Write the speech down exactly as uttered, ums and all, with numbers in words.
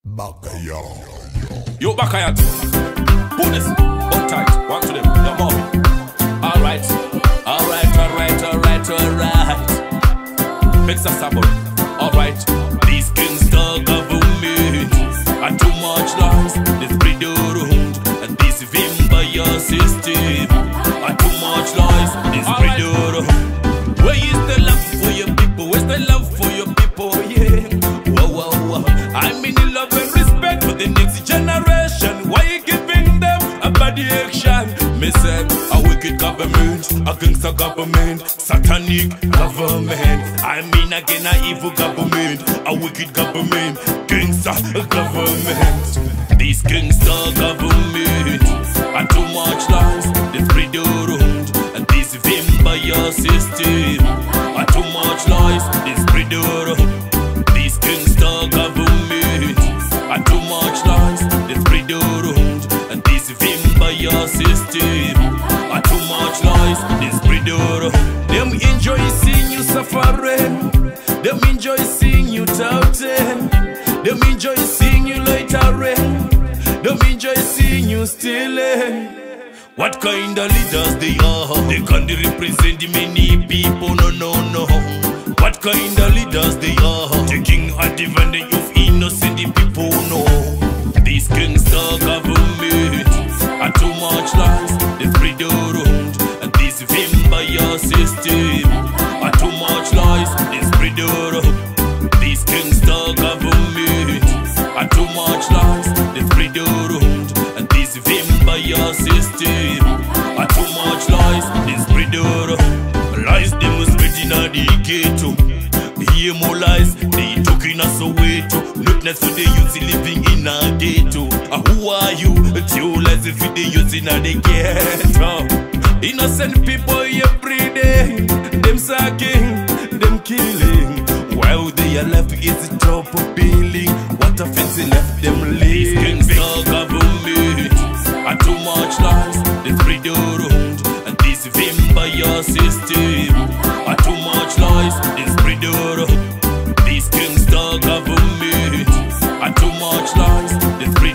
Bakayat. Yo, Bakayat. Who this? Hold tight. One to them. Your mom. Alright. Alright, alright, alright, alright. Fix us up. Alright. These gangsta government are too much lies. This breed around and this vimba your system are too much lies. This breed around. Where is the love for your people? Where's the love for your people? Yeah. Whoa, whoa, whoa. I mean the love and respect for the next generation. Why you giving them a body action? Me said a wicked government, a gangster government, satanic government. I mean again a evil government, a wicked government, gangster government. These gangster government are too much lies. They spread around and this vimba your system are too much lies. They spread around. These gangster government are too much lies. They spread around and this vimba your system are too much lies. They spread around. Them enjoy seeing you suffering. Them enjoy seeing you doubting. Them enjoy seeing you loitering. Them enjoy seeing you stealing. What kind of leaders they are? They can't represent the many people, no, no, no. What kind of leaders they are? Taking advantage of innocent people, no. These gangster government are too much lies. They spread around and this vimba your system are too much lies. They spread around. These gangster government are too much lies. They spread around and this vimba your system are too much lies. They spread around. Lies them spreading at the ghetto. Hear more lies, they talking us away to. Witness to the youth living in a ghetto. Uh, who are you? Tell lies if they using a the ghetto. Innocent people every day. Them sacking, them killing. While they are left is the top of billing. What offense they left them living? These gangster government are too much lies. They spread around and this vimba your system are too much lies. They spread around. These gangster government are too much lies. They spread